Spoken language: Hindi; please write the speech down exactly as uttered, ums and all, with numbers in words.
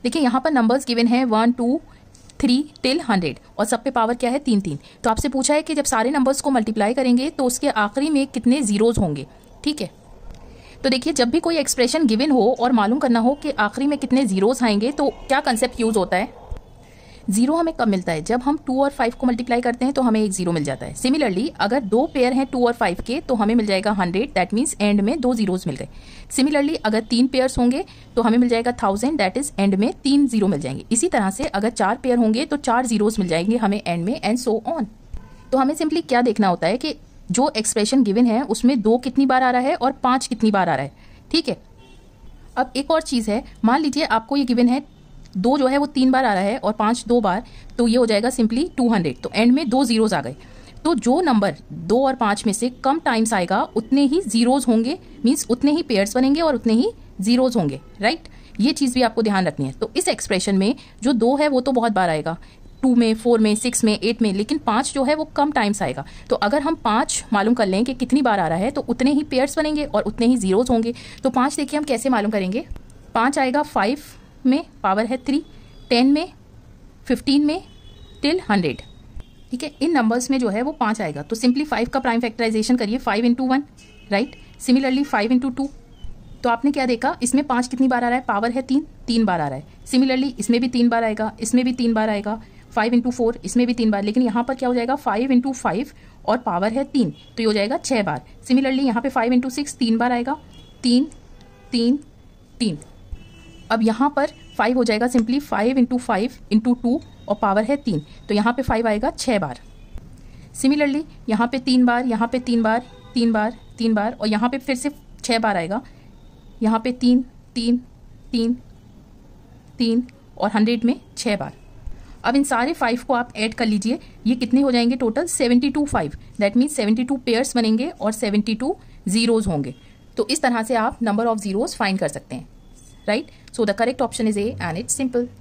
देखिए यहाँ पर नंबर्स गिवन है one two three till hundred और सब पे पावर क्या है तीन तीन। तो आपसे पूछा है कि जब सारे नंबर्स को मल्टीप्लाई करेंगे तो उसके आखिरी में कितने जीरोज होंगे। ठीक है, तो देखिए जब भी कोई एक्सप्रेशन गिवन हो और मालूम करना हो कि आखिरी में कितने जीरोज आएंगे तो क्या कंसेप्ट यूज होता है। जीरो हमें कब मिलता है, जब हम टू और फाइव को मल्टीप्लाई करते हैं तो हमें एक जीरो मिल जाता है। सिमिलरली अगर दो पेयर हैं टू और फाइव के तो हमें मिल जाएगा हंड्रेड, दैट मीन्स एंड में दो जीरोज मिल गए। सिमिलरली अगर तीन पेयर्स होंगे तो हमें मिल जाएगा थाउजेंड, दैट इज एंड में तीन जीरो मिल जाएंगे। इसी तरह से अगर चार पेयर होंगे तो चार जीरोज मिल जाएंगे हमें एंड में, एंड सो ऑन। तो हमें सिंपली क्या देखना होता है कि जो एक्सप्रेशन गिवन है उसमें दो कितनी बार आ रहा है और पाँच कितनी बार आ रहा है। ठीक है, अब एक और चीज़ है, मान लीजिए आपको ये गिवन है दो जो है वो तीन बार आ रहा है और पाँच दो बार, तो ये हो जाएगा सिंपली टू हंड्रेड। तो एंड में दो जीरोज आ गए। तो जो नंबर दो और पाँच में से कम टाइम्स आएगा उतने ही जीरोज होंगे, मीन्स उतने ही पेयर्स बनेंगे और उतने ही जीरोज होंगे। राइट, ये चीज़ भी आपको ध्यान रखनी है। तो इस एक्सप्रेशन में जो दो है वो तो बहुत बार आएगा, टू में, फोर में, सिक्स में, एट में, लेकिन पाँच जो है वो कम टाइम्स आएगा। तो अगर हम पाँच मालूम कर लें कि कितनी बार आ रहा है तो उतने ही पेयर्स बनेंगे और उतने ही जीरोज होंगे। तो पाँच देखिए हम कैसे मालूम करेंगे। पाँच आएगा फाइव में, पावर है थ्री, टेन में, फिफ्टीन में, टिल हंड्रेड। ठीक है, इन नंबर्स में जो है वो पाँच आएगा। तो सिंपली फाइव का प्राइम फैक्टराइजेशन करिए, five into one, right. Similarly five into two, तो आपने क्या देखा, इसमें पाँच कितनी बार आ रहा है, पावर है तीन, तीन बार आ रहा है। सिमिलरली इसमें भी तीन बार आएगा, इसमें भी तीन बार आएगा। फाइव इंटू फोर, इसमें भी तीन बार, लेकिन यहाँ पर क्या हो जाएगा, फाइव इंटू फाइव और पावर है तीन, तो ये हो जाएगा छः बार। सिमिलरली यहाँ पे फाइव इंटू सिक्स तीन बार आएगा, तीन तीन तीन। अब यहाँ पर फाइव हो जाएगा simply five into five into two और पावर है तीन, तो यहाँ पे फाइव आएगा छः बार। सिमिलरली यहाँ पे तीन बार, यहाँ पे तीन बार, तीन बार, तीन बार, और यहाँ पे फिर से छः बार आएगा। यहाँ पे तीन तीन तीन तीन और हंड्रेड में छः बार। अब इन सारे फाइव को आप ऐड कर लीजिए, ये कितने हो जाएंगे total, seventy two five, that means seventy two pairs बनेंगे और सेवेंटी टू जीरोज होंगे। तो इस तरह से आप नंबर ऑफ जीरोज फाइंड कर सकते हैं। Right, so the correct option is A and it's simple.